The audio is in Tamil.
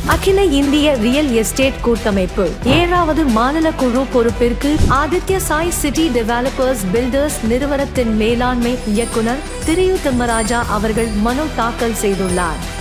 அகில இந்திய ரியல் எஸ்டேட் கூட்டமைப்பு 7வது மாநில குழு பொறுப்பிற்கு Aditya Sai city developers builders நிறுவனத்தின் மேலாண்மை இயக்குனர் திரு திம்மராஜா அவர்கள் மனு தாக்கல் செய்துள்ளார்.